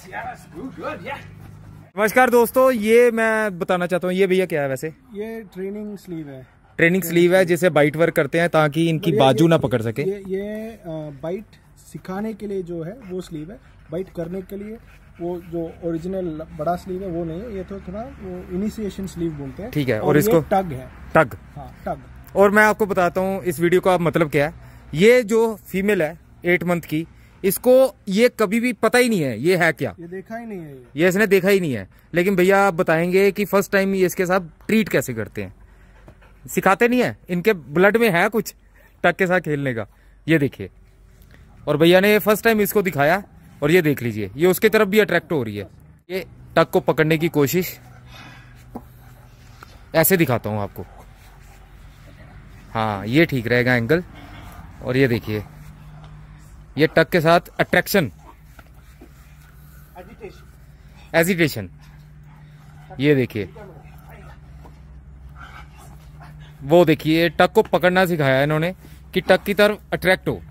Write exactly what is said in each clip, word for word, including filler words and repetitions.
नमस्कार दोस्तों, ये मैं बताना चाहता हूँ, ये भैया क्या है वैसे? ये ट्रेनिंग स्लीव है। ट्रेनिंग स्लीव है जिसे बाइट वर्क करते हैं ताकि इनकी बाजू ना पकड़ सके। ये, ये बाइट सिखाने के लिए जो है वो स्लीव है, बाइट करने के लिए वो जो ओरिजिनल बड़ा स्लीव है वो नहीं है, ये तो थोड़ा वो इनिशिएशन स्लीव बोलते हैं। ठीक है। और, और इसको टग है। टग हाँ, टग। और मैं आपको बताता हूँ इस वीडियो का मतलब क्या है। ये जो फीमेल है एट मंथ की, इसको ये कभी भी पता ही नहीं है ये है क्या, ये देखा ही नहीं है, ये, ये इसने देखा ही नहीं है। लेकिन भैया आप बताएंगे कि फर्स्ट टाइम ये इसके साथ ट्रीट कैसे करते हैं, सिखाते नहीं है, इनके ब्लड में है कुछ टग के साथ खेलने का। ये देखिए, और भैया ने फर्स्ट टाइम इसको दिखाया और ये देख लीजिए, ये उसके तरफ भी अट्रैक्ट हो रही है। ये टग को पकड़ने की कोशिश, ऐसे दिखाता हूं आपको। हाँ, ये ठीक रहेगा एंगल। और ये देखिए, ये टग के साथ अट्रैक्शन, एजिटेशन। ये देखिए, वो देखिए, टग को पकड़ना सिखाया इन्होंने कि टग की तरफ अट्रैक्ट हो।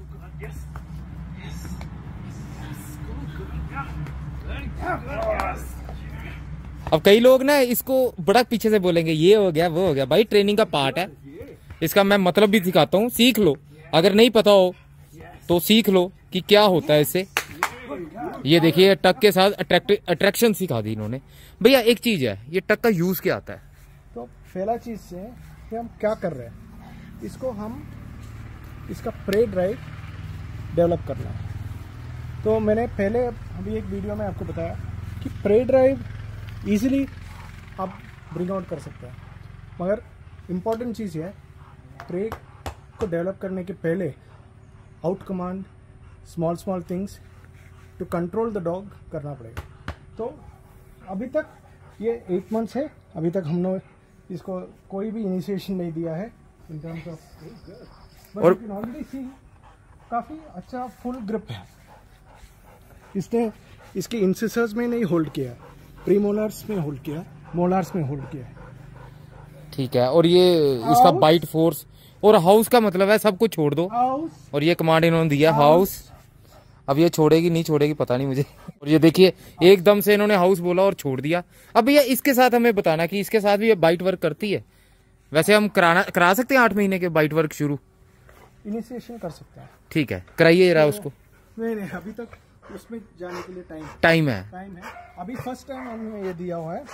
अब कई लोग ना इसको बड़ा पीछे से बोलेंगे ये हो गया वो हो गया। भाई ट्रेनिंग का पार्ट है, इसका मैं मतलब भी सिखाता हूँ, सीख लो। अगर नहीं पता हो तो सीख लो कि क्या होता है इससे। ये देखिए, टग के साथ अट्रैक्शन सिखा दी इन्होंने। भैया एक चीज है, ये टग का यूज क्या आता है? तो पहला चीज से कि हम क्या कर रहे हैं, इसको हम इसका प्रे ड्राइव डेवलप करना है। तो मैंने पहले अभी एक वीडियो में आपको बताया कि प्रे ड्राइव इजीली आप ब्रिंग आउट कर सकते हैं, मगर इम्पॉर्टेंट चीज़ है प्रे को डेवलप करने के पहले out command, small small things to control the dog करना पड़ेगा। तो अभी तक ये एट मंथ्स है, अभी तक हमने इसको कोई भी इनिशिएशन नहीं दिया है in terms of, but you can already see काफ़ी अच्छा फुल ग्रिप है। इसने इसके इंसिसर्स में नहीं होल्ड किया, प्रीमोलर्स में होल्ड किया, मोलार्स में होल्ड किया है। ठीक है। और ये इसका बाइट फोर्स और हाउस का मतलब है सब कुछ छोड़ दो। हाउस। और ये कमांड इन्होंने दिया हाउस। अब ये छोड़ेगी नहीं छोड़ेगी पता नहीं मुझे। और ये देखिए, एकदम से इन्होंने हाउस बोला और छोड़ दिया। अब भैया इसके साथ हमें बताना कि इसके साथ भी ये बाइट वर्क करती है। वैसे हम कराना करा सकते हैं आठ महीने के बाइट वर्क शुरू, इनिशिएशन कर सकते हैं। ठीक है, कराइए जरा उसको। नहीं नहीं, अभी तक उसमें जाने के लिए टाइम टाइम है टाइम है अभी फर्स्ट टाइम हमने ये दिया हुआ है।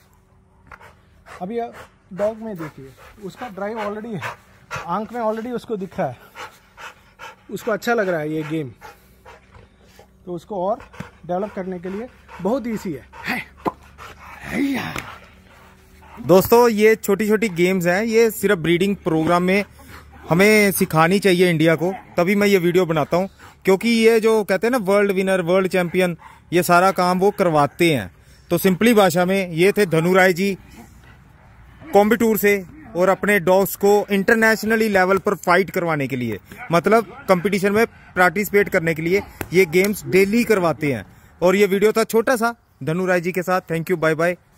अभी डॉग में देखिए, उसका ड्राइव ऑलरेडी है, आंख में ऑलरेडी उसको दिख रहा है, उसको अच्छा लग रहा है ये गेम। तो उसको और डेवलप करने के लिए बहुत ईजी है, है, है। दोस्तों, ये छोटी छोटी गेम्स हैं, ये सिर्फ ब्रीडिंग प्रोग्राम में हमें सिखानी चाहिए इंडिया को, तभी मैं ये वीडियो बनाता हूँ। क्योंकि ये जो कहते हैं ना वर्ल्ड विनर, वर्ल्ड चैंपियन, ये सारा काम वो करवाते हैं। तो सिंपली भाषा में ये थे धनु राय जी कोयंबटूर से, और अपने डॉग्स को इंटरनेशनली लेवल पर फाइट करवाने के लिए, मतलब कंपटीशन में पार्टिसिपेट करने के लिए ये गेम्स डेली करवाते हैं। और ये वीडियो था छोटा सा धनु राय जी के साथ। Thank you, bye bye.